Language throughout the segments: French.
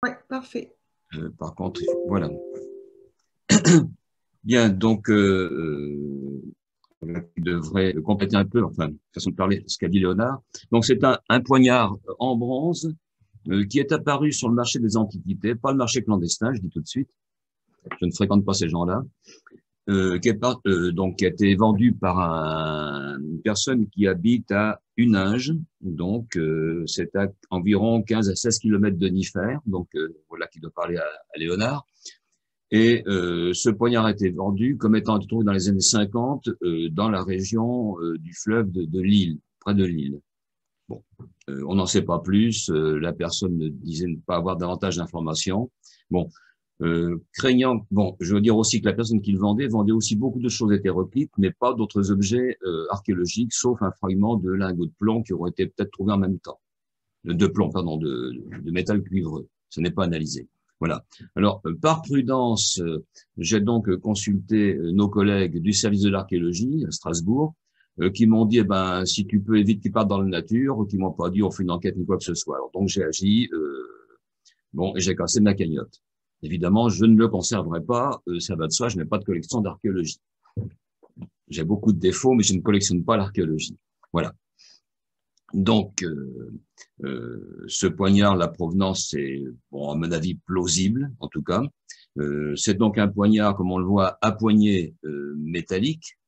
Ouais, parfait. Par contre, voilà. Bien, donc, voilà, qui devrait compléter un peu, enfin, façon de parler, ce qu'a dit Léonard. Donc, c'est un poignard en bronze qui est apparu sur le marché des antiquités, pas le marché clandestin, je dis tout de suite. Je ne fréquente pas ces gens-là. Donc, qui a été vendu par une personne qui habite à Uninge. Donc, c'est à environ 15 à 16 kilomètres de Nifert. Donc, voilà qui doit parler à Léonard. Et ce poignard a été vendu comme étant trouvé dans les années 50 dans la région du fleuve de Lille, près de Lille. Bon, on n'en sait pas plus. La personne ne disait ne pas avoir davantage d'informations. Bon, craignant. Bon, je veux dire aussi que la personne qui le vendait aussi beaucoup de choses hétéroclites, mais pas d'autres objets archéologiques, sauf un fragment de lingot de plomb qui aurait été peut-être trouvé en même temps. De plomb, pardon, de métal cuivreux. Ce n'est pas analysé. Voilà. Alors, par prudence, j'ai donc consulté nos collègues du service de l'archéologie à Strasbourg, qui m'ont dit, eh ben, si tu peux, évite qu'ils partent dans la nature, ou qui m'ont pas dit, on fait une enquête ni quoi que ce soit. Alors, donc, j'ai agi, bon, et j'ai cassé ma cagnotte. Évidemment, je ne le conserverai pas, ça va de soi, je n'ai pas de collection d'archéologie. J'ai beaucoup de défauts, mais je ne collectionne pas l'archéologie. Voilà. Donc, ce poignard, la provenance, c'est, bon, à mon avis, plausible, en tout cas. C'est donc un poignard, comme on le voit, à poignée métallique.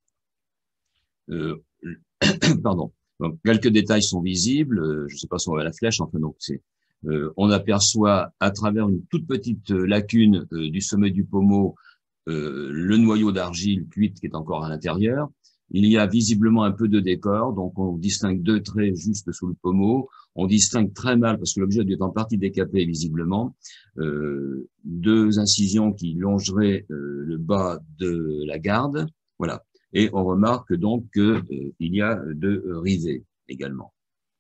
Euh, pardon. Donc, quelques détails sont visibles. Je ne sais pas si on voit la flèche. Enfin, donc, on aperçoit à travers une toute petite lacune du sommet du pommeau le noyau d'argile cuite qui est encore à l'intérieur. Il y a visiblement un peu de décor, donc on distingue deux traits juste sous le pommeau. On distingue très mal, parce que l'objet est en partie décapé visiblement, deux incisions qui longeraient le bas de la garde. Voilà. Et on remarque donc qu'il y a deux rivets également.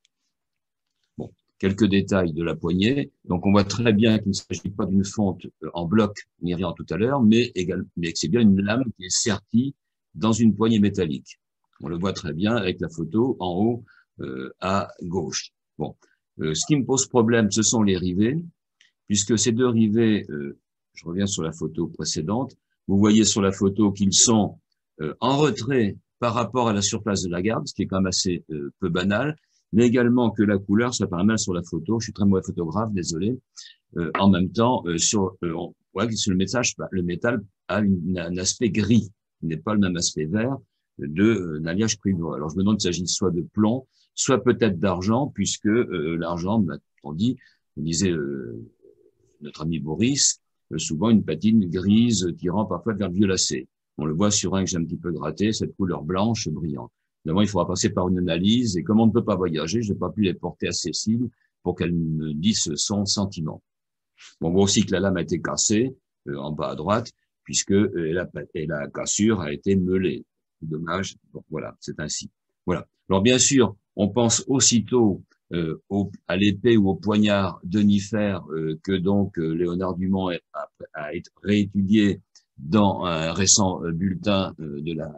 Bon, quelques détails de la poignée. Donc, on voit très bien qu'il ne s'agit pas d'une fonte en bloc, ni rien tout à l'heure, mais que c'est bien une lame qui est sertie dans une poignée métallique. On le voit très bien avec la photo en haut à gauche. Bon, ce qui me pose problème, ce sont les rivets, puisque ces deux rivets, je reviens sur la photo précédente, vous voyez sur la photo qu'ils sont en retrait par rapport à la surface de la garde, ce qui est quand même assez peu banal, mais également que la couleur, ça paraît mal sur la photo, je suis très mauvais photographe, désolé, en même temps, on voit que sur le métal a un aspect gris, il n'est pas le même aspect vert d'un alliage cuivreux. Alors je me demande s'il s'agit soit de plomb, soit peut-être d'argent, puisque l'argent, on dit, on disait notre ami Boris, souvent une patine grise tirant parfois vers le violacé. On le voit sur un que j'ai un petit peu gratté, cette couleur blanche brillante. D'abord, il faudra passer par une analyse, et comme on ne peut pas voyager, je n'ai pas pu les porter à Cécile pour qu'elle me dise son sentiment. Bon, on voit aussi que la lame a été cassée, en bas à droite, puisque la cassure a été meulée. Dommage. Bon, voilà, c'est ainsi. Voilà. Alors, bien sûr, on pense aussitôt à l'épée ou au poignard de Nifert que donc Léonard Dumont a réétudié dans un récent bulletin de la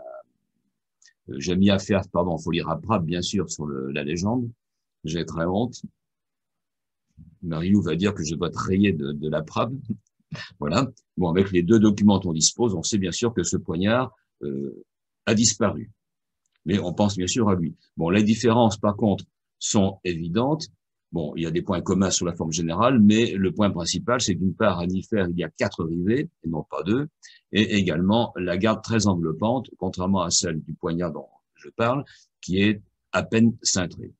Jamia Ferf, pardon, faut lire à Prab, bien sûr, sur la légende. J'ai très honte. Marilou va dire que je dois te rayer de la Prab. Voilà. Bon, avec les deux documents dont on dispose, on sait bien sûr que ce poignard a disparu. Mais on pense bien sûr à lui. Bon, les différences, par contre, sont évidentes. Bon, il y a des points communs sur la forme générale, mais le point principal, c'est que d'une part, à Nifert, il y a 4 rivets, et non pas 2, et également la garde très enveloppante, contrairement à celle du poignard dont je parle, qui est à peine cintrée.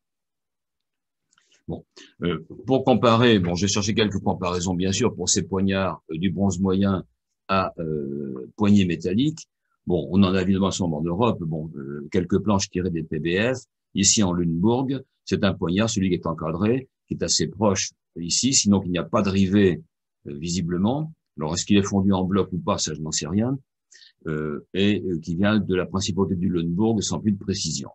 Bon, pour comparer, bon, j'ai cherché quelques comparaisons, bien sûr, pour ces poignards du bronze moyen à poignée métallique. Bon, on en a évidemment en Europe, bon, quelques planches tirées des PBF. Ici, en Lunebourg, c'est un poignard, celui qui est encadré, qui est assez proche ici, sinon qu'il n'y a pas de rivet visiblement. Alors, est-ce qu'il est fondu en bloc ou pas, ça, je n'en sais rien. Et qui vient de la principauté du Lunebourg sans plus de précision.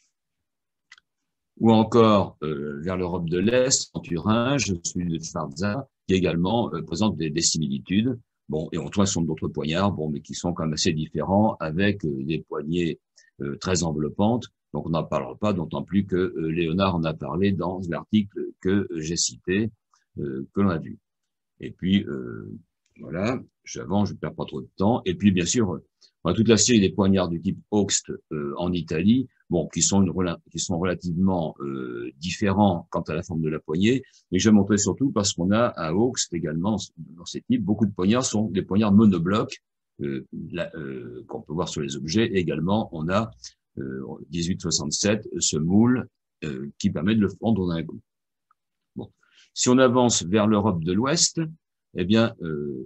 Ou encore vers l'Europe de l'Est, en Thuringe, celui de Schwarza, qui également présente des similitudes. Bon, et on trouve un certain nombre d'autres poignards, bon, mais qui sont quand même assez différents, avec des poignées très enveloppantes. Donc, on n'en parlera pas, d'autant plus que Léonard en a parlé dans l'article que j'ai cité, que l'on a vus. Et puis, voilà, j'avance, je ne perds pas trop de temps. Et puis, bien sûr, on a toute la série des poignards du type Hoxt en Italie, bon, qui sont relativement différents quant à la forme de la poignée. Mais je vais montrer surtout parce qu'on a à Hoxt également, dans ces types, beaucoup de poignards sont des poignards monoblocs qu'on peut voir sur les objets. Et également, on a 1867, ce moule qui permet de le fendre d'un coup. Bon. Si on avance vers l'Europe de l'Ouest, eh bien,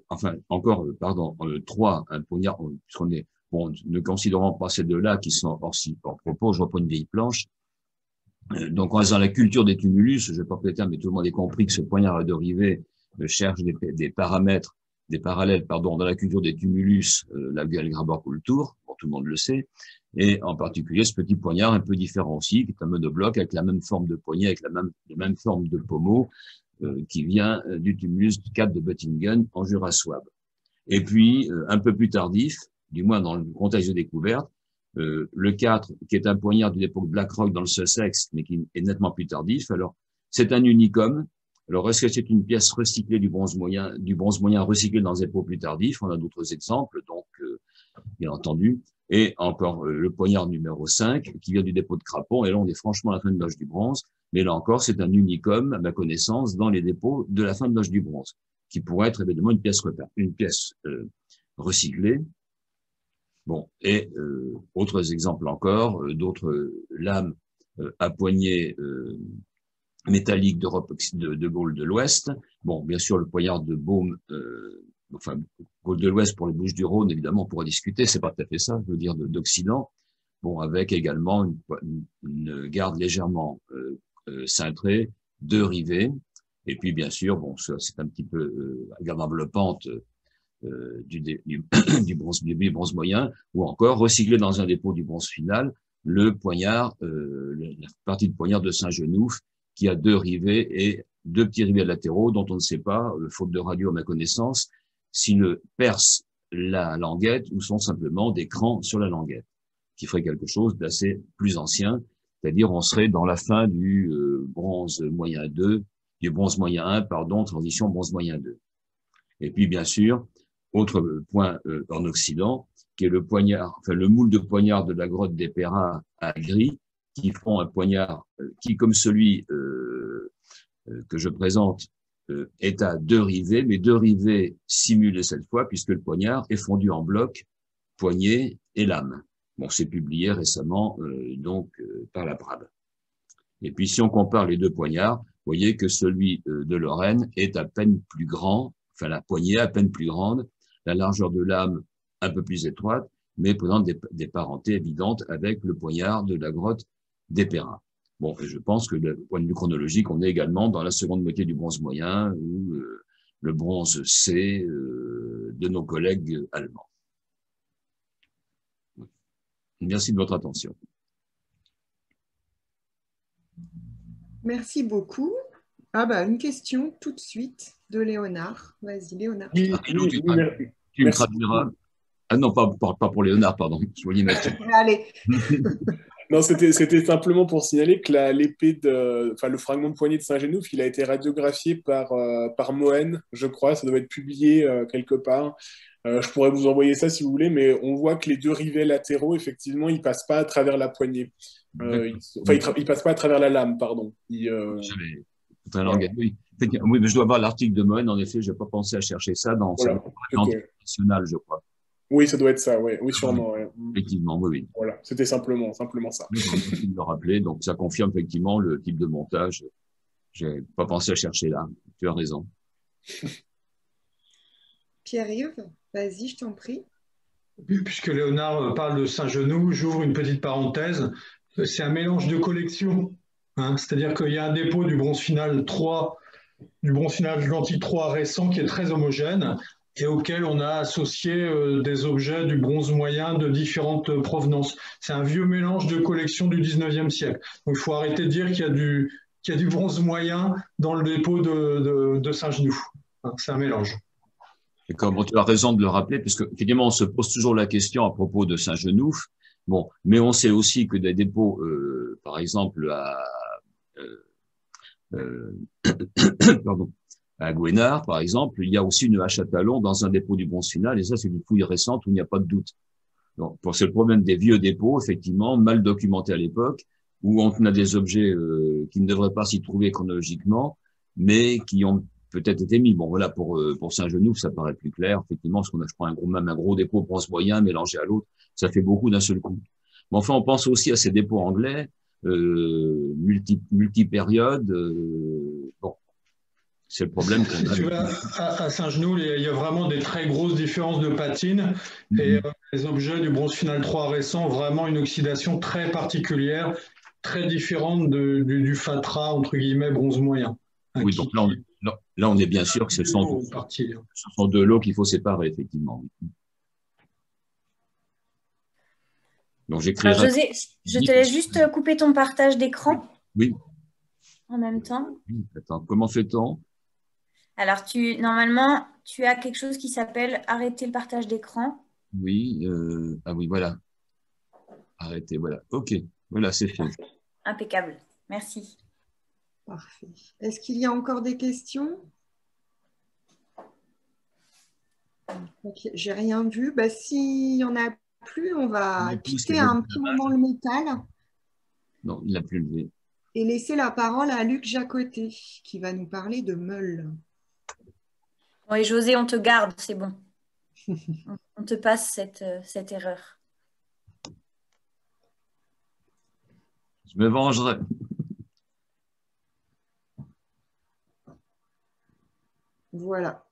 trois, un poignard, puisqu'on est, bon, ne considérant pas ces deux-là qui sont hors propos, je reprends une vieille planche. Donc, en faisant la culture des tumulus, je ne vais pas péter, mais tout le monde a compris que ce poignard à deux rivets cherche des parallèles, dans la culture des tumulus, la gueule Grabor Kultur, bon, tout le monde le sait, et en particulier ce petit poignard un peu différent aussi, qui est un monobloc avec la même forme de poignet, avec la même forme de pommeau, qui vient du tumulus 4 de Göttingen en Jura souabe. Et puis, un peu plus tardif, du moins dans le contexte de découverte, le 4, qui est un poignard de l'époque Blackrock dans le Sussex, mais qui est nettement plus tardif. Alors, c'est un unicum. Alors, est-ce que c'est une pièce recyclée du bronze moyen recyclé dans des dépôts plus tardifs? On a d'autres exemples, donc, bien entendu. Et encore le poignard numéro 5, qui vient du dépôt de Craponne. Et là, on est franchement à la fin de l'âge du bronze. Mais là encore, c'est un unicum, à ma connaissance, dans les dépôts de la fin de l'âge du bronze, qui pourrait être évidemment une pièce recyclée. Bon, et autres exemples encore, d'autres lames à poignée métallique d'Europe de Gaule de l'Ouest. Bon, bien sûr, le poignard de Baume, Gaule de l'Ouest pour les Bouches-du-Rhône, évidemment, on pourra discuter, c'est pas tout à fait ça, je veux dire d'Occident. Bon, avec également une garde légèrement cintrée, deux rivets, et puis bien sûr, bon, c'est un petit peu garde enveloppante du bronze moyen, ou encore recyclé dans un dépôt du bronze final, le poignard, la partie de poignard de Saint-Genouf, qui a deux rivets et deux petits rivets latéraux dont on ne sait pas, faute de radio à ma connaissance, s'ils percent la languette ou sont simplement des crans sur la languette, qui ferait quelque chose d'assez plus ancien, c'est-à-dire on serait dans la fin du bronze moyen 2, du bronze moyen 1, pardon, transition bronze moyen 2. Et puis bien sûr, autre point en Occident, qui est le poignard, enfin le moule de poignard de la grotte des Perras à Gris, qui font un poignard qui, comme celui que je présente, est à deux rivets, mais deux rivets simulés cette fois, puisque le poignard est fondu en bloc, poignet et lame. Bon, c'est publié récemment par la Brab. Et puis si on compare les deux poignards, vous voyez que celui de Lorraine est à peine plus grand, enfin la poignée à peine plus grande, la largeur de lame un peu plus étroite, mais présente des parentés évidentes avec le poignard de la grotte des Perras. Bon, et je pense que du point de vue chronologique, on est également dans la seconde moitié du bronze moyen ou le bronze C de nos collègues allemands. Merci de votre attention. Merci beaucoup. Une question tout de suite de Léonard. Vas-y, Léonard. Oui, tu me traduiras. Ah non, pas pour Léonard, pardon. Je voulais mettre. Allez. Non, c'était simplement pour signaler que le fragment de poignée de Saint-Genouf, il a été radiographié par Moen, je crois. Ça doit être publié quelque part. Je pourrais vous envoyer ça si vous voulez, mais on voit que les deux rivets latéraux, effectivement, ils passent pas à travers la poignée. Ils passent pas à travers la lame, pardon. Oui, mais je dois avoir l'article de Moen. En effet, je n'ai pas pensé à chercher ça dans national, je crois. Oui, ça doit être ça, oui, sûrement. Ouais. Effectivement, oui. Voilà, c'était simplement ça. Je le rappeler, donc ça confirme effectivement le type de montage. Je n'ai pas pensé à chercher là. Tu as raison. Pierre-Yves, vas-y, je t'en prie. Puisque Léonard parle de Saint-Genoux, j'ouvre une petite parenthèse. C'est un mélange de collections. C'est-à-dire qu'il y a un dépôt du bronze final 3, du bronze final Atlantique 3 récent qui est très homogène et auquel on a associé des objets du bronze moyen de différentes provenances. C'est un vieux mélange de collections du 19e siècle. Donc il faut arrêter de dire qu'il y a du bronze moyen dans le dépôt de Saint-Genoux. C'est un mélange. Et comme tu as raison de le rappeler, puisque finalement on se pose toujours la question à propos de Saint-Genouf. Bon, mais on sait aussi que des dépôts, par exemple À Gouénard, par exemple, il y a aussi une hache à talons dans un dépôt du bronze final, et ça, c'est une fouille récente où il n'y a pas de doute. Donc, c'est le problème des vieux dépôts, effectivement, mal documentés à l'époque, où on a des objets qui ne devraient pas s'y trouver chronologiquement, mais qui ont peut-être été mis. Bon, voilà, pour Saint-Genoux, ça paraît plus clair, effectivement, parce je prends même un gros dépôt bronze moyen mélangé à l'autre, ça fait beaucoup d'un seul coup. Mais enfin, on pense aussi à ces dépôts anglais, multi-périodes. Bon, c'est le problème qu'on a. Tu vois, à Saint-Genoux, il y a vraiment des très grosses différences de patine et les objets du bronze final 3 récent ont vraiment une oxydation très particulière, très différente du fatras, entre guillemets, bronze moyen. Oui, donc là, on est bien sûr que ce sont deux lots qu'il faut séparer, effectivement. Donc, j'écrirai. José, je te laisse juste couper ton partage d'écran. Oui. En même temps. Attends, comment fait-on? Alors, normalement, tu as quelque chose qui s'appelle arrêter le partage d'écran. Oui, ah oui, voilà. Arrêtez, voilà. OK, voilà, c'est fait. Impeccable, merci. Parfait. Est-ce qu'il y a encore des questions? Okay, j'ai rien vu. Bah, s'il n'y en a plus, on va quitter un petit moment le métal. Non, il n'a plus levé. Et laisser la parole à Luc Jacotet, qui va nous parler de meules. Oui, José, on te garde, c'est bon. On te passe cette erreur. Je me vengerai. Voilà.